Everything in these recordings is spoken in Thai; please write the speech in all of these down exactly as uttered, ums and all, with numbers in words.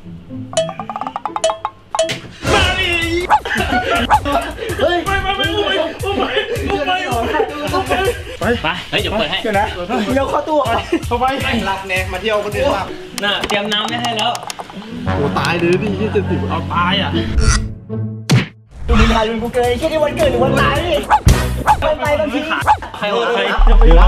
มาดิเฮ้ยไปไปไปไปไปไปไปเฮ้ยเดี๋ยวเปิดให้เดี๋ยวนะเดี๋ยวเข้าตู้เข้าไปรักแน่มาเที่ยวคนเดียวน่ะเตรียมน้ำไม่ให้แล้วโอ้ตายเลยดิยี่สิบสิบเอาตายอ่ะดูมึงถ่ายมึงกูเกยแค่ที่วันเกิดหรือวันตายดิไปไปบางทีใครวะใครเดี๋ยว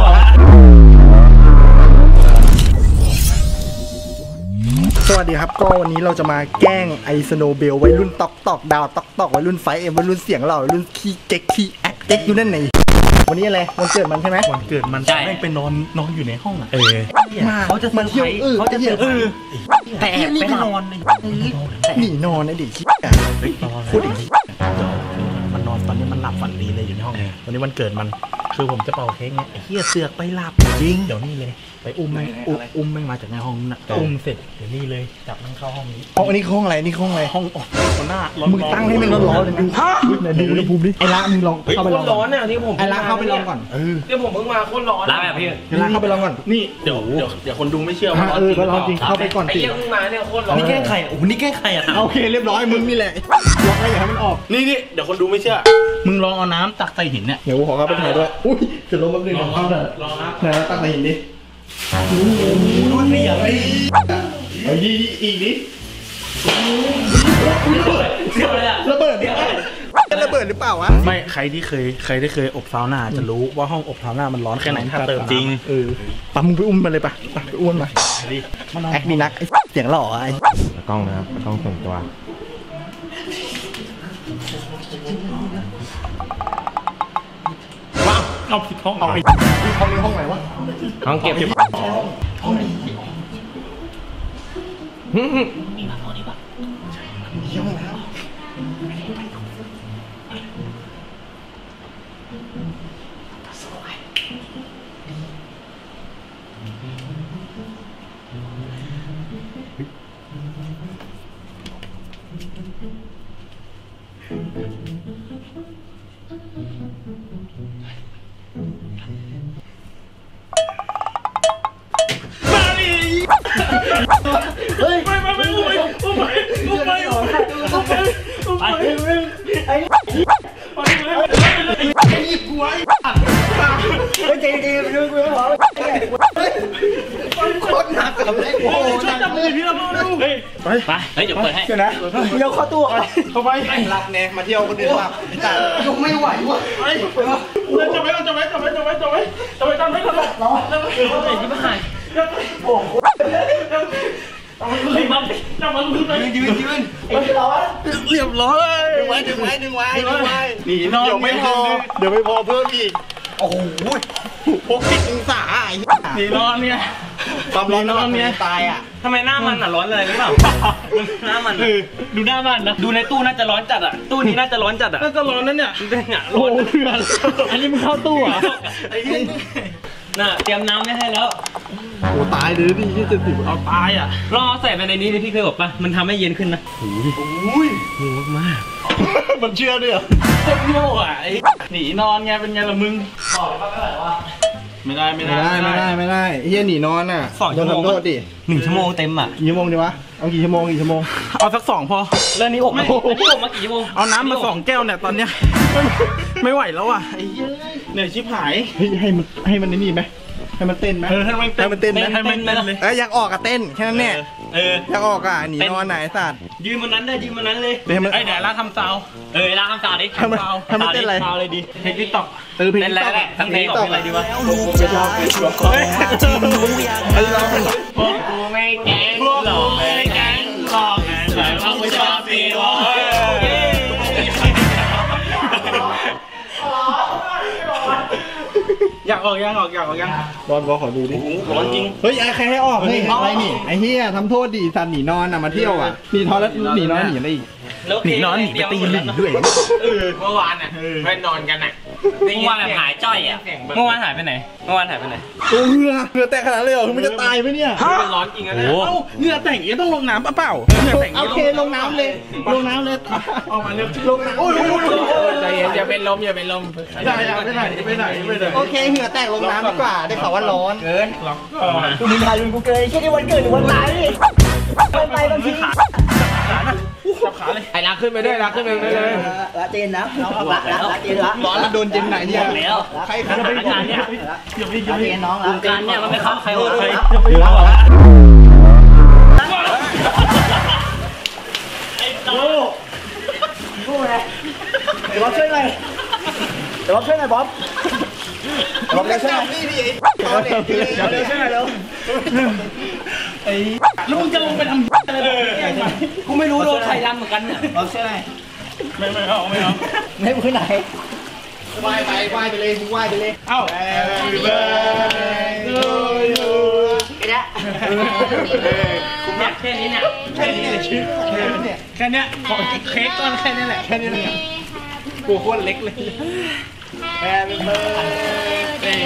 สวัสดีครับก็วันนี้เราจะมาแกล้งไอสโนเบลวัยรุ่นตอกตอกดาวตอกตอกวัยรุ่นไฟเอ็มวัยรุ่นเสียงหล่อวัยรุ่นขี้เก๊กขี้แอ๊กเก๊กอยู่นั่นไงวันนี้อะไรวันเกิดมันใช่ไหมวันเกิดมันใช่ไปนอนนอนอยู่ในห้องอ่ะเออมาเขาจะมันเที่ยวเขาจะเที่ยวแต่ไปนอนหนีนอนไอเด็กขี้พูดอีกมันนอนตอนนี้มันหลับฝันดีเลยอยู่ในห้องวันนี้วันเกิดมันคือผมจะเป่าเค้กไงไอ้เหี้ยเสือกไปหลับจริงเดี๋ยวนี้เลยไปอุ้มแม่อุ้มแม่มาจากในห้องน่ะอุ้มเสร็จเดี๋ยวนี้เลยจับมันเข้าห้องนี้ห้องนี้ห้องอะไรนี่ห้องอะไรห้องหน้ามึงตั้งให้มันร้อนๆเลยดูไหนดูอุณหภูมิดิไอ้ละมึงลองเข้าไปลองร้อนเนี่ยที่ผมไอ้ละเข้าไปลองก่อนเออเดี๋ยวผมเพิ่งมาโคตรร้อนละแบบพี่ไอ้ละเข้าไปลองก่อนนี่เดี๋ยวเดี๋ยวเดี๋ยวคนดูไม่เชื่อว่าเออไปลองจริงเข้าไปก่อนสิไอ้เพิ่งมาเนี่ยโคตรร้อนนี่แกล้งใครโอ้โหนี่แกล้งใครอ่ะโอเคเรียบร้อยมึงนี่แหละล็อกไว้อย่าให้มันออกนี่นี่เดี๋ยวคนดูไม่เชื่อมึงลองเอาน้ำตักใส่หินเนี่ยเดี๋ยวขอเข้าไปถ่ายด้วยอุ้ยจะลงมาหนึ่งของเขาเถอะลองนะไหนตักใส่หินดิโอ้โหดูนี่อย่างไรไอ้ดีอีกดิระเบิดเนี่ยจะระเบิดหรือเปล่าวะไม่ใครที่เคยใครที่เคยอบซาวน่าจะรู้ว่าห้องอบซาวน่ามันร้อนแค่ไหนถ้าเติมจริงเออปั๊มมึงไปอุ้มมาเลยปะไปอ้วนมาแอคดีนักไอ้เสียงหล่อไอ้กล้องนะครับกล้องส่งตัวว้าวเอาผิดห้องเอาไอ้ห้องนี้ห้องไหนวะห้องเก็บห้องไหนฮึฮึมีมาห้องนี้ปะมีห้องแล้วสวยเฮ้ยไปไปไปอุ้มไปอุ้มไปอุ้มไปอุ้มไปอุ้มไปอุ้มไปไอ้ไปเลยไอ้หยิบกูไว้เฮ้ยเจ๊เจ๊ไปดูกูหรอโคตรหนักเลยโอ้โหช่วยจับมือพี่เราดูเฮ้ยไปไปเฮ้ยเดี๋ยวเปิดให้เดี๋ยวนะเดี๋ยวเข้าตู้เข้าไปรักแน่มาเที่ยวคนเดียวแบบแต่ยกไม่ไหวว่ะไปจะไปจะไปจะไปจะไปจะไปจะไปตั้งไม่ทันหรอกร้อนแล้วก็คือไอ้ที่มันหายโอ้โหจับมันลุกมาจับมันลุกมายืนยืนไอ้ที่ร้อนเรียบร้อยดึงไว้ดึงไว้ดึงไว้ดึงไว้หนีนอนเดี๋ยวไม่พอเดี๋ยวไม่พอเพิ่มอีกโอ้โหพวกติดองศาหนีนอนเนี่ยความร้อนนอนเนี่ยตายอ่ะทำไมหน้ามันอ่ะร้อนอะไรหรือเปล่าหน้ามันดูหน้ามันนะดูในตู้น่าจะร้อนจัดอ่ะตู้นี้น่าจะร้อนจัดอ่ะน่าจะร้อนนั่นเนี่ยเนี่ยร้อนเพื่อนอันนี้มึงเข้าตู้อ่ะน่ะเตรียมน้ำไม่ให้แล้วโอ้ตายเลยดิยี่สิบสิบเอาตายอ่ะรอใส่ไปในนี้พี่เคยบอกป่ะมันทำให้เย็นขึ้นนะโอ้ยโอ้ยโหมากมันเชื่อด้วยอ่ะโคตรโง่อ่ะไอ้หนีนอนไงเป็นไงล่ะมึงบอกเลยป่ะไม่ไหววะไม่ได้ไม่ได้ไม่ได้ไม่ได้เฮียหนีนอนอ่ะสองชั่วโมงดิหนึ่งชั่วโมงเต็มอ่ะกี่ชั่วโมงดีวะเอากี่ชั่วโมงกี่ชั่วโมงเอาสักสองพอแล้วนี้อบไม่นี่อบมากี่ชั่วโมงเอาน้ำมาสองแก้วเนี่ยตอนเนี้ยไม่ไหวแล้วอ่ะไอ้เหี้ยเหนื่อยชิบหายให้มันให้มันนี่ไหมให้มันเต้นไหมให้มันเต้นให้มันเต้นให้มันเต้นเลยเอ้ยอยากออกอะเต้นแค่นั้นเนี่ยเอออยากออกอะหนีนอนไหนสัตว์ยืนบนนั้นได้ยืนบนนั้นเลยไอ้เดี๋ยวล่าทำซาวเออล่าทำซาวดิทำซาวทำเต้นอะไรซาวเลยดีเพลงติ๊กต็อกเออเพลงติ๊กต็อกทำเพลงติ๊กต็อกอะไรดีวะจะชอบเฮ้ยพวกกูไม่แก๊งหลอกไม่แก๊งหลอกแต่ว่าไม่ชอบตีวะอยากออกยังออกอยากออกยังบอลบอลขอดูดิร้อนจริงเฮ้ยไอ้ใครให้ออกเฮ้ยอะไรนี่ไอ้เฮียทำโทษดิสันหนีนอนอ่ะมาเที่ยวอ่ะหนีทอนแล้วหนีนอนหนีอะไรอีกหนีนอนหนีไปตีลิงด้วยเออเมื่อวานอ่ะไปนอนกันอ่ะเมื่อวานแบบหายจ้อยอ่ะเมื่อวานหายไปไหนเมื่อวานหายไปไหนโอ้เหงื่อเหงื่อแตกขนาดเลยเหรอมันจะตายไหมเนี่ยมันร้อนจริงนะเนี่ยเอ้าเหงื่อแตกอย่างนี้ต้องลงน้ำเปล่าโอเคลงน้ำเลยลงน้ำเลยออกมาเร็วลงน้ำโอ้ยใจเย็นอย่าเป็นลมอย่าเป็นลมอย่าอย่าไปไหนไปไหนไปไหนโอเคเหงื่อแตกลงน้ำดีกว่าได้ข่าวว่าร้อนเกินร้อนมึงถ่ายมึงกูเกยแค่ที่วันเกิดหรือวันตายดิไปไปบางทีขาเลยไอ้รักขึ้นไปด้วยรักขึ้นไปด้วยเลยละเจนนะน้องละละละเจนละร้อนแล้วโดนเจนไหนเนี่ยแล้วใครใครไปงานเนี่ยเดี๋ยวพี่เดี๋ยวพี่น้องละการเนี่ยมันไม่เข้าใครใครเดี๋ยวละไอ้โตกูไงเดี๋ยวบ๊อบช่วยหน่อยเดี๋ยวบ๊อบช่วยหน่อยบ๊อบบ๊อบเร็วช่วยหน่อยพี่พี่เดี๋ยวเร็วช่วยหน่อยเร็วไอ้แล้วมึงจะลงไปทำอะไรกูไม่รู้โดนใครรันเหมือนกันเนี่ยบ๊อบช่วยหน่อยไม่ไม่เอาไม่เอาไม่ไปไหนว่ายไปว่ายไปเลยว่ายไปเลยเอ้า Happy birthday to you ไอ้เนี่ยกูอยากแค่นี้เนี่ยแค่นี้เนี่ยชื่อแค่นี้แค่นี้ขอเค้กก้อนแค่นี้แหละแค่นี้เลยกูโคตรเล็กเลย Happy birthday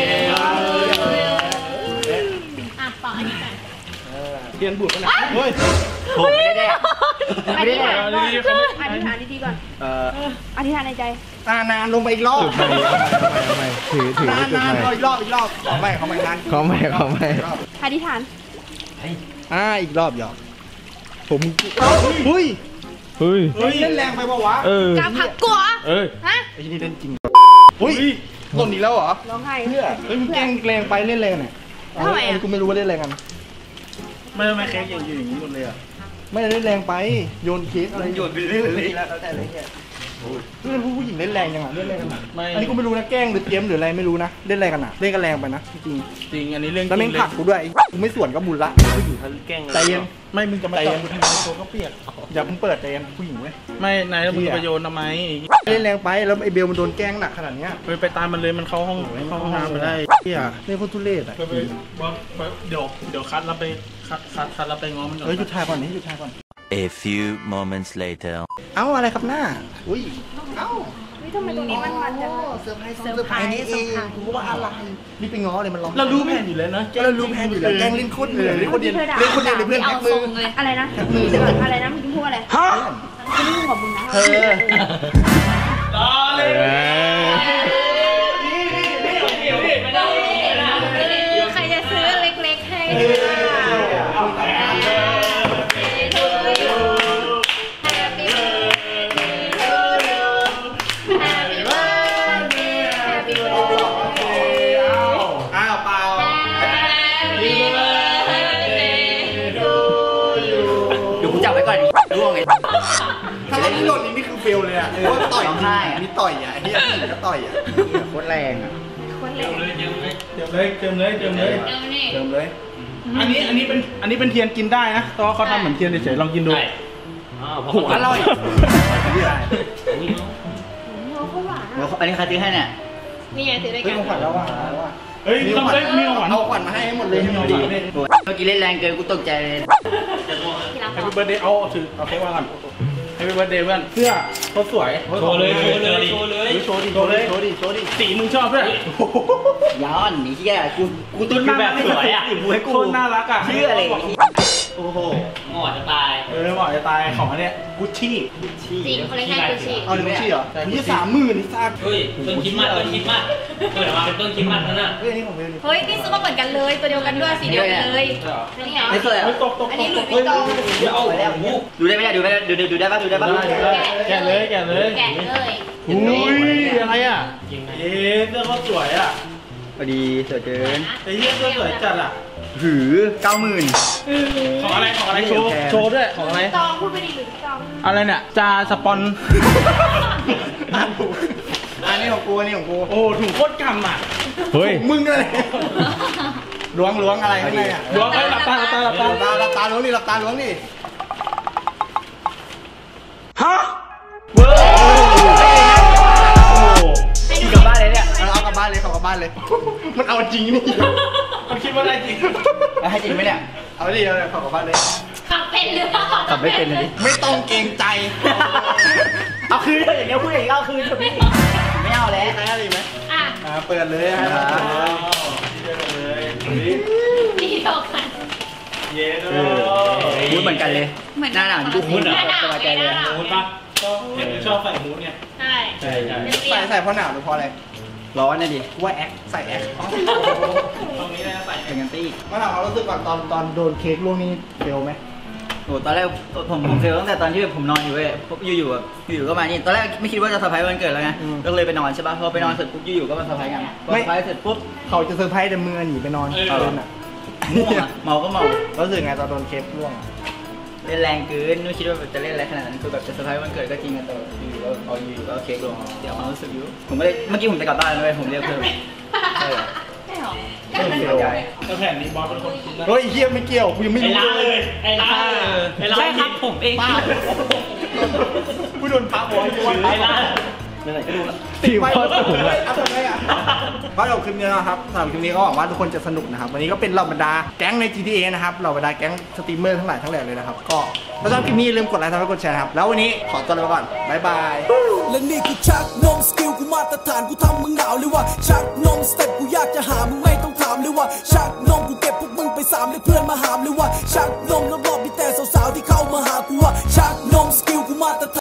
อ่ะต่ออันนี้กันเทียนบุตรกันนะเฮ้ยผมไม่ได้แดกไม่ได้แดกอธิษฐานดีๆก่อนเอออธิษฐานในใจนานนานลงไปอีกรอบถือถือนานนานอีกรอบอีกรอบขอไม่ขอไม่นานขอไม่ขอไม่อธิษฐานอ่าอีกรอบหยอกผมเฮ้ยเฮ้ยเฮ้ยเล่นแรงไปป่าวะกาผักกัวเอ้ยฮะไอ้นี่เล่นจริงเฮ้ยหล่นอีกแล้วเหรอร้องไห้เพื่อเฮ้ยมึงแกล้งแรงไปเล่นแรงหน่อยทำไมอ่ะกูไม่รู้ว่าเล่นแรงกันไม่ไม่เค้กอย่างอยู่อย่างนี้หมดเลยอ่ะไม่เล่นแรงไปโยนเค้กอะไรโยนไปเรื่อยๆแล้วแต่เลยเนี่ยเพื่อนผู้หญิงเล่นแรงยังไงเล่นแรงกันอ่ะอันนี้กูไม่รู้นะแกล้งหรือเตรียมหรืออะไรไม่รู้นะเล่นแรงกันอ่ะเล่นกันแรงไปนะจริงจริงอันนี้เรื่องแล้วแม่งผลักกูด้วยกูไม่สวนก็บุญละผู้หญิงเขาแกล้งใจเย็นไม่มึงจะมาตอบกูทำไมตัวก็เปียกอย่าเพิ่งเปิดใจเย็นผู้หญิงเว้ยไม่นายแล้วมึงไปโยนทำไมเล่นแรงไปแล้วไอเบลมันโดนแกล้งหนักขนาดนี้ไปไปตามมันเลยมันเข้าห้องเข้าห้องน้ำไปได้เฮียนี่พวกทุเรศอ่ะเดี๋ยวเดี๋ยวคัดเราไปคัดคัดคัดเราไปง้อมันก่อนเฮ้ยหยุดถ่ายก่อนนี่หยุดถ่ายก่อน A few moments later เอ้าอะไรครับหน้าอุ้ยเอ้าทำไมตรงนี้มันมันจังเซอร์ไพรส์เซอร์ไพรส์นี่เองกูว่าอะไรนี่ไปง้อเลยมันร้องเรารู้แผนอยู่แล้วนะเรารู้แผนอยู่แล้วแกล้งเล่นคนเลยเล่นคนเดียวเล่นคนเดียวเลยเพื่อนแท็กมืออะไรนะอะไรนะมึงพูดอะไรฮะไม่รู้ของมึงนะเธอรอเลยใครจะซื้อเล็กๆให้ร่วงไงถ้าเล่นนี่หล่นนี่คือเฟลเลยอ่ะเพราะต่อยนี่ต่อยอ่ะนี่ก็ต่อยอ่ะโคตรแรงอ่ะโคตรแรงเจิมเลยเจิมเลยเจิมเลยเจิมเลยอันนี้อันนี้เป็นอันนี้เป็นเทียนกินได้นะแต่ว่าเขาทำเหมือนเทียนเฉยๆลองกินดูหัวอร่อยอันนี้ใครซื้อให้เนี่ยนี่ไงซื้อได้กันของขวัญแล้วว่ะเฮ้ยต้องได้มีของขวัญเอาขวัญมาให้หมดเลยเมื่อกี้เล่นแรงเกินกูตกใจเลยแฮปปี้เบิร์ดเดย์เอาถือเอาเค้กวางก่อนแฮปปี้เบิร์ดเดย์เพื่อนเสื้อเขาสวยโชว์เลยโชว์เลยโชว์เลยโชว์ดิโชว์ดิโชว์ดิโชว์ดิสีมึงชอบเพื่อนย้อนนี่แกกูกูตุ้นแบบสวยอ่ะกูให้กูน่ารักอ่ะชื่ออะไรโอ้โหหมอจะตายเออหมอจะตายของอันเนี้ยกุชชี่จริงคนเล่นง่ายกุชชี่เอากุชชี่เหรอนี่สามหมื่นนี่ซาเฮ้ยต้นคิดมากต้นคิดมากเปิดมาเป็นต้นคิดมากนั่นน่ะเฮ้ยนี่ของเบลเฮ้ยนี่ซื้อมาเหมือนกันเลยตัวเดียวกันด้วยสีเดียวกันเลยนี่เหรอไม่เคยอ่ะอันนี้หลุดวิตตองเอาแล้วดูได้ไหมดูได้ดูดูได้ป่ะดูได้ป่ะแกะเลยแกะเลยแกะเลยอุ้ยอะไรอ่ะเอ๊ะเสื้อเขาสวยอ่ะพอดีสวยเกินไอ้เสื้อสวยจัดอ่ะหือเก้าหมื่นของอะไรของอะไรโชว์โชว์ด้วยของอะไรตองพูดไปดิหรือตองอะไรเนี่ยจาสปอนอันนี้ของกูอันนี้ของกูโอ้ถุงโคตรกำอ่ะเฮ้ยมึงอะไรล้วงล้วงอะไรข้างในอ่ะล้วงให้หลับตาหลับตาหลับตาหลับตาล้วงนี่หลับตาล้วงนี่ฮะเวอร์ให้กลับบ้านเลยเนี่ยเอากลับบ้านเลยเขากลับบ้านเลยมันเอาจริงนี่มันคิดว่าได้จริงให้จริงไหมเนี่ยเอาดิเอาเลยเขากลับบ้านเลยขับเป็นหรือเปล่าขับไม่เป็นเลยไม่ต้องเกรงใจเอาคืนอย่างเงี้ยพูดอย่างนี้เอาคืนจะพี่ไม่เอาแล้วใครอะไรไหมอ่ะเปิดเลยครับดีเท่ากันเย้ด้วยมูดเหมือนกันเลยหน้าหนาวดูมูดอ่ะสบายใจเลยมูดปะเห็นชอบใส่มูดไงใช่ใช่ใส่ใส่เพราะหนาวหรือเพราะอะไรร้อนนะดิว่าแอคใส่แอคตรงนี้นะใส่เป็นกันตี้เมื่อไหร่เรารู้สึกก่อนตอนตอนโดนเค้กล่วงนี่เฟลไหมโหตอนแรกผมผมเฟลตั้งแต่ตอนที่ผมนอนอยู่เว้ยอยู่ๆแบบอยู่ๆก็มานี่ตอนแรกไม่คิดว่าจะเซอร์ไพรส์วันเกิดแล้วไงก็เลยไปนอนใช่ป่ะพอไปนอนเสร็จปุ๊บอยู่ๆก็มาเซอร์ไพรส์กันพอเซอร์ไพรส์เสร็จปุ๊บเขาจะเซอร์ไพรส์แต่มึงหนีไปนอนเออน่ะง่วงอะเมาก็เมารู้สึกไงตอนโดนเคปร่วงเล่นแรงเกินไม่คิดว่าจะเล่นอะไรขนาดนั้นคือแบบจะเซอร์ไพรส์วันเกิดก็จริงกันแต่อยู่ๆก็เอาอยู่ๆก็เค้กลงเดี๋ยวความรู้สึกอยู่ผมไม่ได้เมื่อกี้ผมจะกลับบ้านเลยผมเรียกเพิ่มใช่เหรอใช่หรอเพิ่มเสียใจแต่แผ่นนี้บอสเป็นคนคิดนะเฮ้ยเฮียไม่เกี่ยวกูยังไม่รู้เลยไอ้ล่าไอ้ล่าใช่ครับผมเองป้ากูโดนป้าบอยกูว่าไอ้ล่าไหนๆก็ดูแล้วทีมโคตรสูงเลยเอาทำไมอ่ะก็จบคลิปนี้นะครับสำหรับคลิปนี้ก็หวังว่าทุกคนจะสนุกนะครับวันนี้ก็เป็นเหล่าบรรดาแก๊งใน จี ที เอ นะครับเหล่าบรรดาแก๊งสตรีมเมอร์ทั้งหลายทั้งแหล่เลยนะครับก็ถ้าชอบคลิปนี้อย่าลืมกดไลค์กดแชร์ครับแล้ววันนี้ขอตัวลาไปก่อนบ๊ายบายและนี่กูชักนมสกิลกูมาตรฐานกูทำมึงหนาวเลยว่าชักนมสเต็ปกูอยากจะหามึงไม่ต้องถามเลยว่าชักนมกูเก็บพวกมึงไปสามเลยเพื่อนมาหามเลยว่าชักนมแล้วบอกมีแต่สาวๆที่เข้ามาหากูว่าชักนมสกิลกูมาตรฐาน